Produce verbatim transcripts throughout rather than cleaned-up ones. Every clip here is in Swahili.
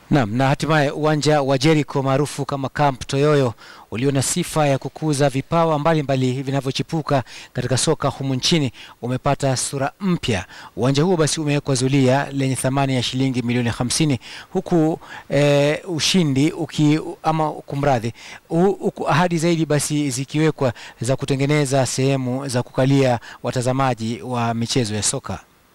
Naam, na hatimaye uwanja wa Jericho maarufu kama Camp Toyoyo ulio na sifa ya kukuza vipawa mbalimbali vinavyochipuka katika soka humu nchini umepata sura mpya. Uwanja huo basi umewekwa zulia lenye thamani ya shilingi milioni hamsini huku e, ushindi uki ama kumradhi huku ahadi zaidi basi zikiwekwa za kutengeneza sehemu za kukalia watazamaji wa michezo ya soka.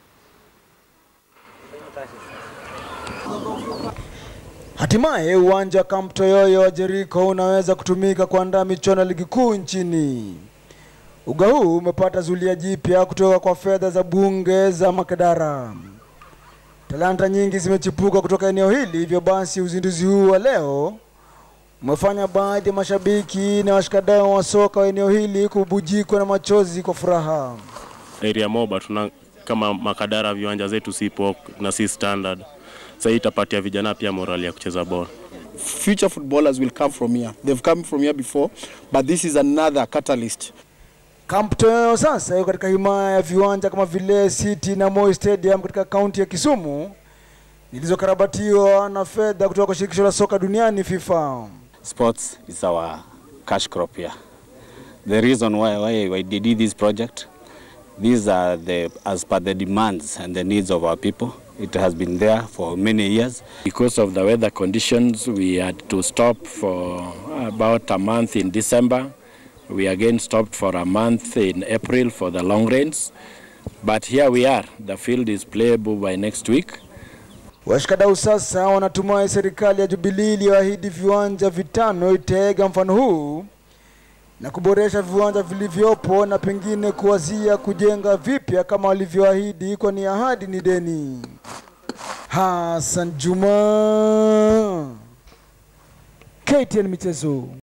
Hatimaye uwanja Camp Toyoyo wa Jericho unaweza kutumika kuandaa michuano ya ligi kuu nchini. Uga huu umepata zulia jipya kutoka kwa fedha za bunge za Makadara. Talanta nyingi zimechipuka kutoka eneo hili, hivyo basi uzinduzi huu wa leo umefanya baadhi ya mashabiki na washikadau wa soka wa eneo hili kubujikwa na machozi kwa furaha. Area moba tuna kama Makadara viwanja zetu sipo na si standard. Sasa itapatia vijana pia morali ya kucheza ball. Future footballers will come from here. They've come from here before, but this is another catalyst. Camp Toyoyo sasa yuko katika himaya ya viwanja kama vile City na Moi Stadium katika kaunti ya Kisumu zilizokarabatiwa na fedha kutoka kwa shirikisho la soka duniani FIFA. Sports is our cash crop here. The reason why why we did this project, these are the as per the demands and the needs of our people. It has been there for many years. Because of the weather conditions, we had to stop for about a month in December. We again stopped for a month in April for the long rains. But here we are. The field is playable by next week. Washikadau sasa wanatumai serikali ya Jubilee iliyoahidi viwanja vitano itaiga mfano huu na kuboresha viwanja vilivyopo na pengine kuwazia kujenga vipya kama walivyoahidi, kwani ahadi ni deni. Hassan Juma, K T N Michezo.